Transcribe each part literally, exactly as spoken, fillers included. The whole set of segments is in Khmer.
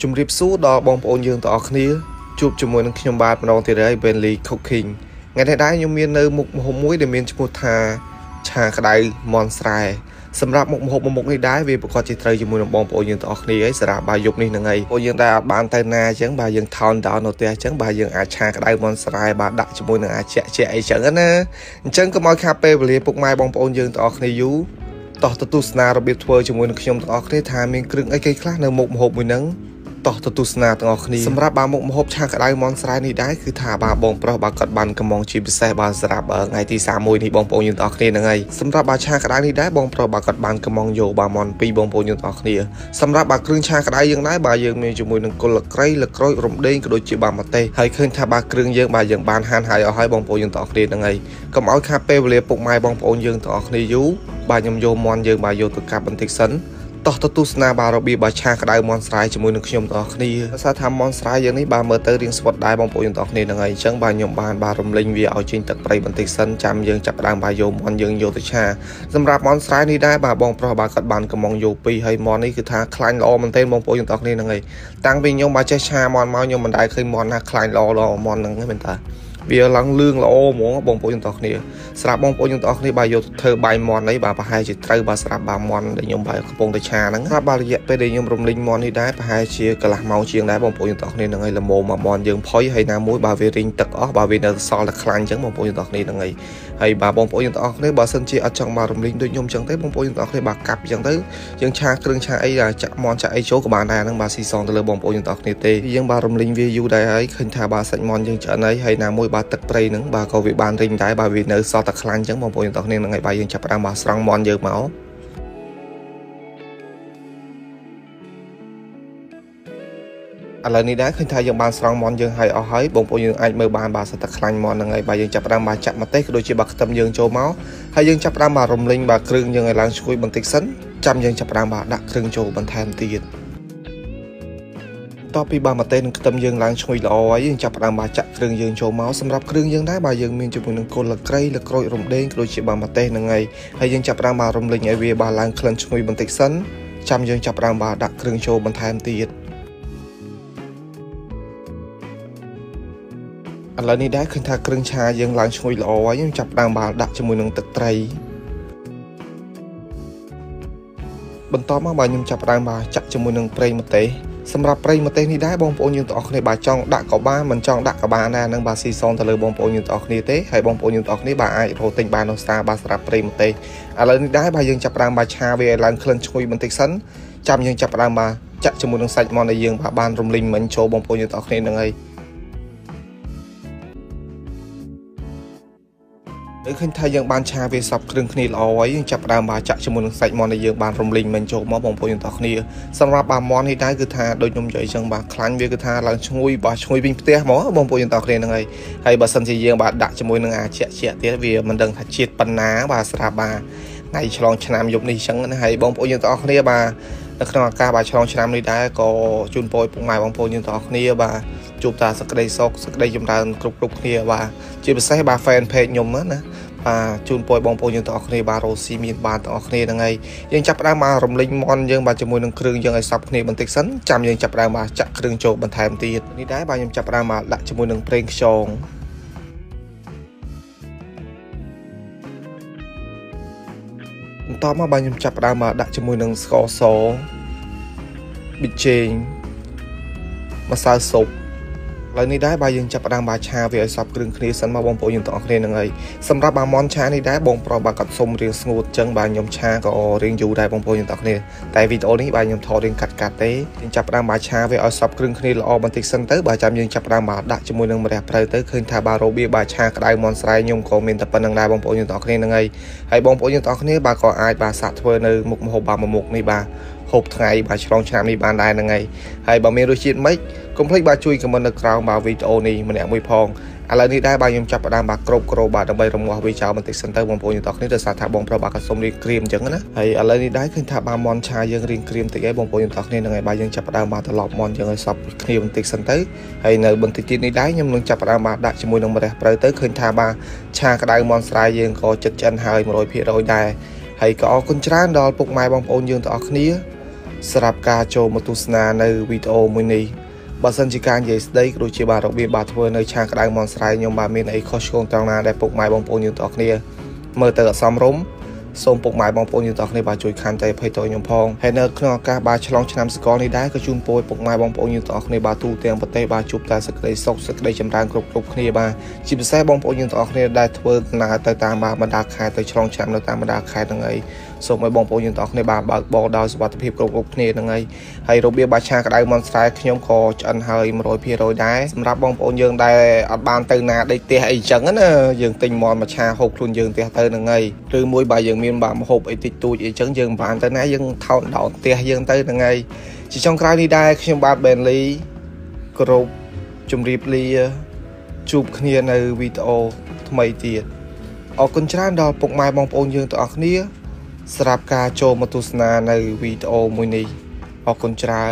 ជំរាបសួរដល់បងប្អូនយើងទាំងអស់គ្នាជួបជាមួយនឹងខ្ញុំបាទម្ដងទៀតហើយ Benly Cooking ថ្ងៃនេះដែរខ្ញុំមាននៅមុខម្ហូបមួយដែលមានឈ្មោះថាឆាក្តៅមន់ស្រែសម្រាប់មុខម្ហូបមួយមុខនេះដែរវាប្រកបជាត្រូវជាមួយនឹងបងប្អូនយើងទាំងអស់គ្នាហើយសារ៉ាបាយយប់នេះហ្នឹងហើយបងយើងដែរអត់បានទៅណាអញ្ចឹងបាទយើងថោនដោននៅផ្ទះអញ្ចឹងបាទយើងអាចឆាក្តៅមន់ស្រែបាទដាក់ជាមួយនឹងអាចជាជាអីចឹងណាអញ្ចឹងកុំឲ្យខាតពេលវេលាពុកម៉ែបងប្អូនយើងទាំងអស់គ្នាយូរតោះទៅទស្សនារបៀបធ្វើជាមួយនឹងខ្ញុំទាំងអស់គ្នាថាមានគ្រឿងអីគេខ្លះនៅមុខម្ហូបមួយហ្នឹងតោះទៅទស្សនាទាំងអស់គ្នាសម្រាប់បាមុខម្ហូបឆាក្តៅមន់ស្រែនេះដែរគឺថាបាបងប្រុសបាគាត់បានកំងជាពិសេសបាទសម្រាប់ថ្ងៃទីសាមមួយនេះបងប្អូនយើងទាំងអស់គ្នាហ្នឹងហើយសម្រាប់បាឆាក្តៅនេះដែរបងប្រុសបាគាត់បានកំងយកបាមន់ពីរបងប្អូនយើងទាំងអស់គ្នាសម្រាប់បាគ្រឿងឆាក្តៅយើងដែរបាទយើងមានជាមួយនឹងគល់លក្រៃលក្រូចរំដេងក៏ដូចជាបាម្ទេសហើយឃើញថាបាគ្រឿងយើងបាទយើងបានហាន់ហើយអស់ហើយបងប្អូនយើងទាំងអស់គ្នាហ្នឹងហើយកុំឲ្យខាតពេលវេលាពុកម៉ែបងប្អូនយើងទាំងអស់គ្នាយូរបាទខ្ញុំយកមន់យើងបាទយកទៅកាប់បន្តិចសិនតោះទៅទស្សនាបាទរបៀបបាឆាក្តៅមន់ស្រែជាមួយនឹងខ្ញុំទាំងអស់គ្នាដោយសារថាមន់ស្រែយើងនេះបាទមើលទៅរៀងស្វិតដែរបងប្អូនទាំងអស់គ្នាហ្នឹងហើយអញ្ចឹងបាទខ្ញុំបានបាទរំលេងវាឲ្យចេញទឹកប្រៃបន្តិចសិនចាំយើងចាប់ផ្ដើមបាទយកមន់យើងយកទៅឆាសម្រាប់មន់ស្រែនេះដែរបាទបងប្រុសបាទគាត់បានកំងយកពីរហើយមន់នេះគឺថាខ្លាញ់ល្អមែនទែនបងប្អូនទាំងអស់គ្នាហ្នឹងហើយតាំងពីខ្ញុំបាទចេះឆាមន់មកខ្ញុំមិនដែលឃើញមន់ណាខ្លាញ់ល្អល្អមន់ហ្នឹងទេមែនតាវាឡើងលឿងល្អហ្មងបងប្អូនទាំងអស់គ្នាស្រាប់បងប្អូនទាំងអស់គ្នាបាទយកធ្វើបាយមន់នេះបាទប្រហែលជាត្រូវបាទស្រាប់បាទមន់ដែលខ្ញុំបាទកំពុងតែឆាហ្នឹងស្រាប់បាទរយៈពេលដែលខ្ញុំរំលឹងមន់នេះដែរប្រហែលជាកន្លះម៉ោងជាងដែរបងប្អូនទាំងអស់គ្នាហ្នឹងហើយល្មមមកមន់យើងផុយហើយណាមួយបាទវារីងទឹកអស់បាទវានៅសល់តែខ្លាញ់អញ្ចឹងបងប្អូនទាំងអស់គ្នាហ្នឹងហើយហើយបាទបងប្អូនទាំងអស់គ្នាបើសិនជាអត់ចង់បាទរំលឹងដូចខ្ញុំអញ្ចឹងទេបងប្អូនទាំងអស់គ្នាបាទកាប់អញ្ចឹងទៅយើងឆាគ្រឿងឆាអីចាក់មន់ចាក់អីចូលក៏បានដែរហ្នឹងបាទស៊ីសងទៅលើបងប្អូនទាំងអស់គ្នាទេយើងបាទរំលឹងវាយូរដែរហើយឃើញថាបាទសាច់មន់យើងឆ្អិនហើយហើយណាមួយបាទទឹកប្រៃហ្នឹងបាទក៏វាបានរីងដែរបាទវានៅសល់តែខ្លាញ់អញ្ចឹងបងប្អូនទាំងអស់គ្នាហ្នឹងហើយបាទយើងចាប់ផ្ដើមបាទស្រង់មន់យើងមកឥឡូវនេះដែរឃើញថាយើងបានស្រង់មន់យើងហើយអស់ហើយបងប្អូនយើងអាចមើលបានបាទសិតតែខ្លាញ់មន់ហ្នឹងហើយបាទយើងចាប់ផ្ដើមបាទចាក់ម្ទេសក៏ដូចជាបាទខ្ទឹមយើងចូលមកហើយយើងចាប់ផ្ដើមបាទរំលឹងបាទគ្រឿងយើងឲ្យឡើងឈ្ងុយបន្តិចសិនចាំយើងចាប់ផ្ដើមបាទដាក់គ្រឿងចូលបន្ថែមទៀតតពីបាទម្ទេសនិងខ្ទឹមយើងឡើងឈ្ងុយល្អហើយយើងចាប់ផ្ដើមបាទចាក់គ្រឿងយើងចូលមកសម្រាប់គ្រឿងយើងដែរបាទយើងមានជាមួយនឹងគល់លក្រៃលក្រូចរំដេងក៏ដូចជាបាទម្ទេសហ្នឹងហើយហើយយើងចាប់ផ្ដើមបាទរំលឹងឲ្យវាបាទឡើងក្លិនឈ្ងុយបន្តិចសិនចាំយើងចាប់ផ្ដើមបាទដាក់គ្រឿងចូលបន្ថែមទៀតឥឡូវនេះដែរឃើញថាគ្រឿងឆាយើងឡើងឈ្ងុយល្អហើយយើងចាប់ផ្ដើមបាទដាក់ជាមួយនឹងទឹកត្រីបន្តមកបាទខ្ញុំចាប់ផ្ដើមបាទចាក់ជាមួយនឹងប្រេងម្ទេសសម្រាប់ប្រេងម្ទេសនេះដែរបងប្អូនយើងទាំងអស់គ្នាបាទចង់ដាក់ក៏បានមិនចង់ដាក់ក៏បានដែរហ្នឹងបាទស៊ីសងទៅលើបងប្អូនយើងទាំងអស់គ្នាទេហើយបងប្អូនយើងទាំងអស់គ្នាបាទអាចរកទិញបាននៅផ្សារបាទសម្រាប់ប្រេងម្ទេសឥឡូវនេះដែរបាទយើងចាប់ផ្ដើមបាទឆាវាឲ្យឡើងក្លិនឈ្ងុយបន្តិចសិនចាំយើងចាប់ផ្ដើមបាទចាក់ជាមួយនឹងសាច់មាន់ដែលយើងបាទបានរំលីងមិញចូលបងប្អូនយើងទាំងអស់គ្នាហ្នឹងហើយឃើញថាយើងបានឆាវាសពគ្រឿងគ្នាល្អហើយយើងចាប់ផ្ដើមបាទចាក់ជាមួយនឹងសាច់មាន់ដែលយើងបានរំលីងមិញចូលមកបងប្អូនទាំងអស់គ្នាសម្រាប់បាទមាន់នេះដែរគឺថាដូចខ្ញុំនិយាយអញ្ចឹងបាទខ្លាញ់វាគឺថាឡើងឈ្ងុយបាទឈ្ងុយវិញផ្ទះហ្មងបងប្អូនទាំងអស់គ្នាហ្នឹងហើយហើយបើសិនជាយើងបាទដាក់ជាមួយនឹងអាជាក់ជាក់ទៀតវាមិនដឹងថាជាតិប៉ុណ្ណាបាទស្រាប់បាទថ្ងៃឆ្លងឆ្នាំយប់នេះអញ្ចឹងណាហើយបងប្អូនទាំងអស់គ្នាបាទនៅក្នុងឱកាសបាទឆ្លងឆ្នាំនេះដែរក៏ជូនពរពុកម៉ែបងប្អូនទាំងអស់គ្នាបាទជួបតាសក្តីសុខសក្តីចម្រើនគ្រប់គ្រប់គ្នាបាទជាពិសេសបាទ fan page ខ្ញុំណាបាទជូនពរបងប្អូនយើងទាំងអស់គ្នាបាទរស់ស៊ីមានបានទាំងអស់គ្នាហ្នឹងហើយយើងចាប់ផ្ដើមមករំលឹងមន់យើងបាទជាមួយនឹងគ្រឿងយើងឲ្យសព្វគ្នាបន្តិចសិនចាំយើងចាប់ផ្ដើមបាទចាក់គ្រឿងចូលបន្ថែមទៀតនេះដែរបាទខ្ញុំចាប់ផ្ដើមមកដាក់ជាមួយនឹងប្រេងខ្យងបន្តមកបាទខ្ញុំចាប់ផ្ដើមមកដាក់ជាមួយនឹងស្ករសប៊ីចេងម្សៅស៊ុបឥឡូវនេះដែរបាទយើងចាប់ផ្ដើមបាទឆាវាឲ្យសព្វគ្រឿងគ្នាសិនមកបងប្អូនយើងទាំងអស់គ្នាហ្នឹងហើយសម្រាប់បាទមន់ឆានេះដែរបងប្រុសបាទគាត់សុំរៀងស្ងួតអញ្ចឹងបាទខ្ញុំឆាក៏រៀងយូរដែរបងប្អូនយើងទាំងអស់គ្នាតែវីដេអូនេះបាទខ្ញុំថតរៀងកាត់កាត់ទេយើងចាប់ផ្ដើមបាទឆាវាឲ្យសព្វគ្រឿងគ្នាល្អបន្តិចសិនទៅបាទចាំយើងចាប់ផ្ដើមបាទដាក់ជាមួយនឹងម្រះព្រៅទៅឃើញថាបាទរបៀបបាទឆាក្តៅមន់ស្រែខ្ញុំក៏មានតែប៉ុណ្្នឹងដែរបងប្អូនយើងទាំងអស់គ្នាហ្នឹងហើយហើយបងប្អូនយើងទាំងអស់គ្នាបាទក៏អាចបាទសាកធ្វើនៅមុខម្ហូបបាទមួយមុខនេះបាទហូបថ្ងៃបាទឆ្លងឆ្នាំនេះបានដែរហ្នឹងហើយហើយបើមានរសជាតិម៉េចកុំភ្លេចបាទជួយខមមិននៅក្រោមបាទវីដេអូនេះម្នាក់មួយផងឥឡូវនេះដែរបាទខ្ញុំចាប់ផ្ដើមបាទក្របក្របបាទដើម្បីរងាស់វាចោលបន្តិចសិនទៅបងប្អូនទាំងអស់គ្នាដោយសារថាបងប្រុសបាទក៏សុំរៀងក្រៀមអញ្ចឹងណាហើយឥឡូវនេះដែរឃើញថាបាទមន់ឆាយើងរៀងក្រៀមតិចហើយបងប្អូនទាំងអស់គ្នាហ្នឹងហើយបាទយើងចាប់ផ្ដើមបាទត្រឡប់មន់យើងឲ្យសព្វគ្នាបន្តិចសិនទៅហើយនៅបន្តិចទៀតនេះដែរខ្ញុំនឹងចាប់ផ្ដើមបាទដាក់ជាមួយនឹងម្រះព្រៅទៅឃើញថាបាទឆាក្តៅមន់ស្រែយើងក៏ចិត្តឆ្អិនហើយ một trăm phần trăm ដែរហើយក៏អរគុណច្រើនដល់ពុកម៉ែបងប្អូនយើងទាំងអស់គ្នាสำหรับการโจมตุสนาในวิดีโอมือนี้บาสันจิการใหญ่ได้กรุจิบาร์บีบาทเวอร์ในชางกระไดมอนสไลยมบามีในคอชงตางนาได้ปลุกไม้บองปูนยืนต่อเนียเมื่อเติร์ดซ้ำร่มส่งปลุกไม้บองปูนยืนต่อในบาจุยคันใจเพยโตยมพองให้เนื้อเครื่องกาบาฉลองชนะสกอร์นี้ได้ก็จุนโปยปลุกไม้บองปูนยืนต่อในบาตูเตียงปเตบาจุบแต่สกเลยซกสกเลยจำรางกรุบกรุบเนียบาจิบแซ่บองปูนยืนต่อในได้เวิร์นาเตตามบาบรรดาคายเตฉลองชนะในตามบรรดาคายตั้งไงส่งไปบองปูนยืนต่อในบาบาบอลดาวสวัสดิภีกรุบกรุบเนียตั้งไงให้โรเบียบาชากระไดมอนสไลขยมคอจันเฮยมโรยพีโรยได้สำหรับบองปูนยืนได้อับบานเตนาได้เตะไอจังนั่นน่ะยืนติงมอนมาชาหกทุนยืนเตะเตอตั้งไงหรือมวยใบยืนมีนบาหกไอติดตูไอจังยืนบานเตนายืนเท่าดอกเตะยืนเตอตั้งไงchỉ trong cái này đây khi bạn bè lý group chụp rip li chụp kiaในวิดีโอทำไมตีออกคนชนะดอกปกไม้บองโอนยืนตัวออกนี้สำหรับการโจมตุสนาในวิดีโอมือนี้ออกคนชนะ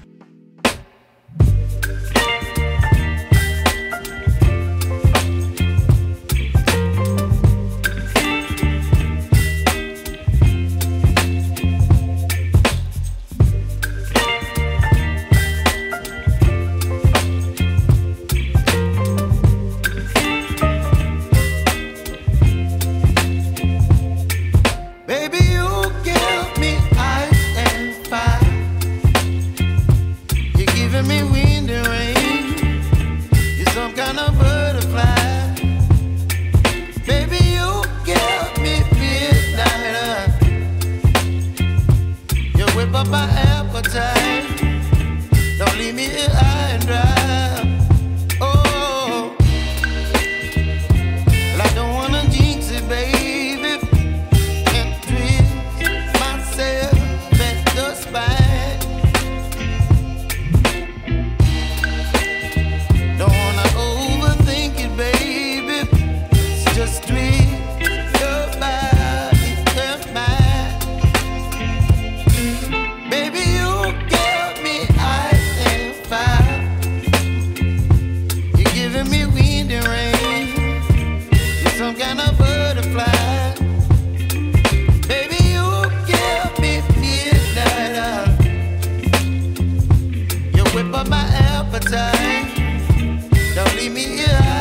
My appetite, don't leave me here high and dry. Oh, well, I don't wanna jinx it, baby, and twist myself at the spine. Don't wanna overthink it, baby. It's just twist your body and mine. Baby, you give me ice and fire. You're giving me wind and rain. You're some kind of butterfly. Baby, you give me midnight. You whip up my appetite. Don't leave me here.